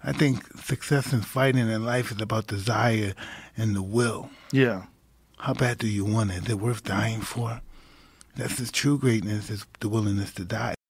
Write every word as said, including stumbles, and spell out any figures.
I think success in fighting in life is about desire and the will. Yeah. How bad do you want it? Is it worth dying for? That's the true greatness, is the willingness to die.